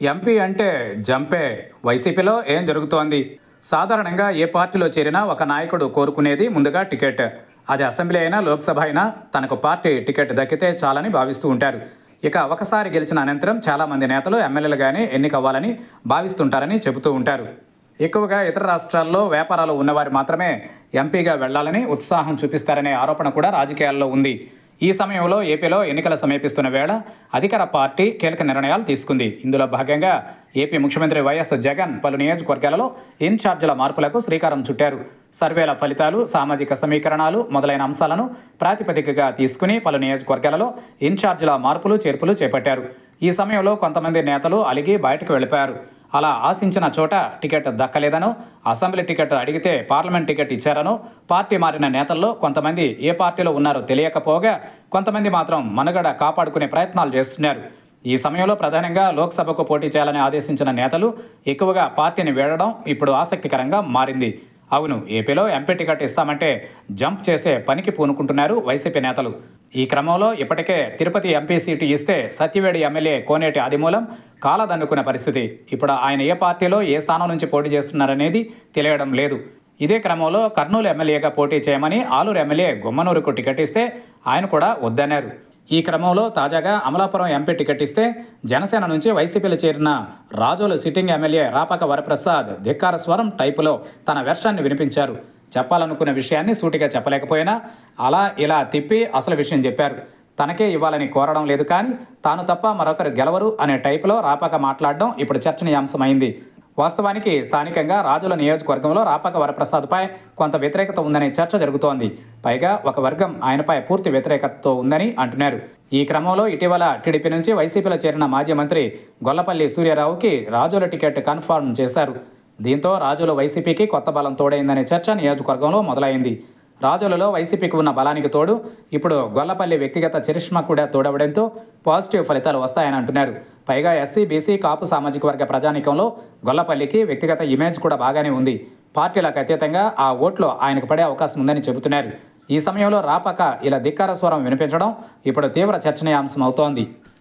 MP అంటే జంపే. వైసీపీలో ఏం జరుగుతోంది? సాధారణంగా ఏ పార్టీలో చేరినా ఒక నాయకుడు కోరుకునేది ముందుగా టికెట్. అది అసెంబ్లీ అయినా, లోక్సభ అయినా తనకు పార్టీ టికెట్ దక్కితే చాలని భావిస్తూ ఉంటారు. ఇక ఒకసారి గెలిచిన అనంతరం చాలామంది నేతలు ఎమ్మెల్యేలుగానే ఎన్నికవ్వాలని భావిస్తుంటారని చెబుతూ ఉంటారు. ఎక్కువగా ఇతర రాష్ట్రాల్లో వ్యాపారాలు ఉన్నవారు మాత్రమే ఎంపీగా వెళ్లాలని ఉత్సాహం చూపిస్తారనే ఆరోపణ కూడా రాజకీయాల్లో ఉంది. ఈ సమయంలో ఏపీలో ఎన్నికలు సమీపిస్తున్న వేళ అధికార పార్టీ కీలక నిర్ణయాలు తీసుకుంది. ఇందులో భాగంగా ఏపీ ముఖ్యమంత్రి వైఎస్ జగన్ పలు నియోజకవర్గాలలో ఇన్ఛార్జీల మార్పులకు శ్రీకారం చుట్టారు. సర్వేల ఫలితాలు, సామాజిక సమీకరణాలు మొదలైన అంశాలను ప్రాతిపదికగా తీసుకుని పలు నియోజకవర్గాలలో ఇన్ఛార్జీల మార్పులు, చేర్పులు చేపట్టారు. ఈ సమయంలో కొంతమంది నేతలు అలిగి బయటకు వెళ్ళిపోయారు. అలా ఆశించిన చోట టికెట్ దక్కలేదనో, అసెంబ్లీ టికెట్ అడిగితే పార్లమెంట్ టికెట్ ఇచ్చారనో, పార్టీ మారిన నేతల్లో కొంతమంది ఏ పార్టీలో ఉన్నారో తెలియకపోగా కొంతమంది మాత్రం మనుగడ కాపాడుకునే ప్రయత్నాలు చేస్తున్నారు. ఈ సమయంలో ప్రధానంగా లోక్సభకు పోటీ చేయాలని ఆదేశించిన నేతలు ఎక్కువగా పార్టీని వీడడం ఇప్పుడు ఆసక్తికరంగా మారింది. అవును, ఏపీలో ఎంపీ టికెట్ ఇస్తామంటే జంప్ చేసే పనికి పూనుకుంటున్నారు వైసీపీ నేతలు. ఈ క్రమంలో ఇప్పటికే తిరుపతి ఎంపీ సీటు ఇస్తే సత్యవేడి ఎమ్మెల్యే కోనేటి ఆదిమూలం కాలదన్నుకున్న పరిస్థితి. ఇప్పుడు ఆయన ఏ పార్టీలో ఏ స్థానం నుంచి పోటీ చేస్తున్నారనేది తెలియడం లేదు. ఇదే క్రమంలో కర్నూలు ఎమ్మెల్యేగా పోటీ చేయమని ఆలూరు ఎమ్మెల్యే గుమ్మనూరుకు టికెట్ ఇస్తే ఆయన కూడా వద్దన్నారు. ఈ క్రమంలో తాజాగా అమలాపురం ఎంపీ టికెట్ ఇస్తే జనసేన నుంచి వైసీపీలో చేరిన రాజోలు సిట్టింగ్ ఎమ్మెల్యే రాపాక వరప్రసాద్ ధిక్కార స్వరం టైపులో తన వెర్షాన్ని వినిపించారు. చెప్పాలనుకున్న విషయాన్ని సూటిగా చెప్పలేకపోయినా అలా ఇలా తిప్పి అసలు విషయం చెప్పారు. తనకే ఇవ్వాలని కోరడం లేదు, కానీ తాను తప్ప మరొకరు గెలవరు అనే టైపులో రాపాక మాట్లాడడం ఇప్పుడు చర్చనీయాంశమైంది. వాస్తవానికి స్థానికంగా రాజుల నియోజకవర్గంలో రాపాక వరప్రసాద్పై కొంత వ్యతిరేకత ఉందనే చర్చ జరుగుతోంది. పైగా ఒక వర్గం ఆయనపై పూర్తి వ్యతిరేకతతో ఉందని అంటున్నారు. ఈ క్రమంలో ఇటీవల టీడీపీ నుంచి వైసీపీలో చేరిన మాజీ మంత్రి గొల్లపల్లి సూర్యారావుకి రాజుల టికెట్ కన్ఫర్మ్ చేశారు. దీంతో రాజుల వైసీపీకి కొత్త బలం తోడైందనే చర్చ నియోజకవర్గంలో మొదలైంది. రాజులలో వైసీపీకి ఉన్న బలానికి తోడు ఇప్పుడు గొల్లపల్లి వ్యక్తిగత చరిష్మా కూడా తోడవడంతో పాజిటివ్ ఫలితాలు వస్తాయని అంటున్నారు. పైగా ఎస్సీ, బీసీ, కాపు సామాజిక వర్గ ప్రజానీకంలో గొల్లపల్లికి వ్యక్తిగత ఇమేజ్ కూడా బాగానే ఉంది. పార్టీలకు అతీతంగా ఆ ఓట్లు ఆయనకు పడే అవకాశం ఉందని చెబుతున్నారు. ఈ సమయంలో రాపాక ఇలా ధిక్కార స్వరం వినిపించడం ఇప్పుడు తీవ్ర చర్చనీయాంశం అవుతోంది.